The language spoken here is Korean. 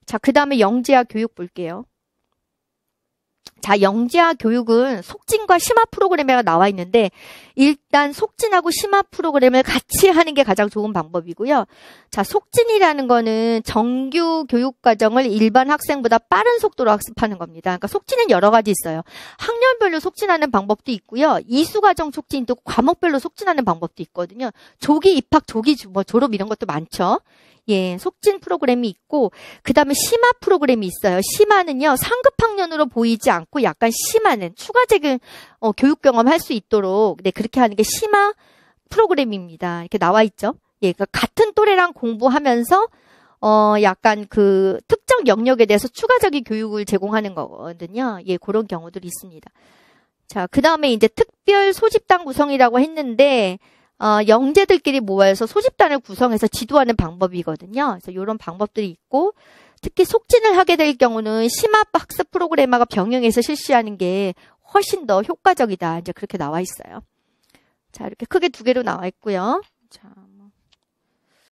자, 그 다음에 영재화 교육 볼게요. 자, 영재화 교육은 속진과 심화 프로그램에 나와 있는데 일단 속진하고 심화 프로그램을 같이 하는 게 가장 좋은 방법이고요. 자, 속진이라는 거는 정규 교육 과정을 일반 학생보다 빠른 속도로 학습하는 겁니다. 그러니까 속진은 여러 가지 있어요. 학년별로 속진하는 방법도 있고요. 이수 과정 속진도 과목별로 속진하는 방법도 있거든요. 조기 입학, 조기 졸업 이런 것도 많죠. 예, 속진 프로그램이 있고 그 다음에 심화 프로그램이 있어요. 심화는요, 상급 학년으로 보이지 않고 약간 심화는 추가적인 교육 경험할 수 있도록 그렇게 하는 게 심화 프로그램입니다. 이렇게 나와 있죠. 예, 그러니까 같은 또래랑 공부하면서 약간 그 특정 영역에 대해서 추가적인 교육을 제공하는 거거든요. 예, 그런 경우들이 있습니다. 자, 그 다음에 이제 특별 소집단 구성이라고 했는데 영재들끼리 모여서 소집단을 구성해서 지도하는 방법이거든요. 그래서 이런 방법들이 있고 특히 속진을 하게 될 경우는 심화 학습 프로그램하고 병행해서 실시하는 게 훨씬 더 효과적이다. 이제 그렇게 나와 있어요. 자, 이렇게 크게 두 개로 나와 있고요. 자.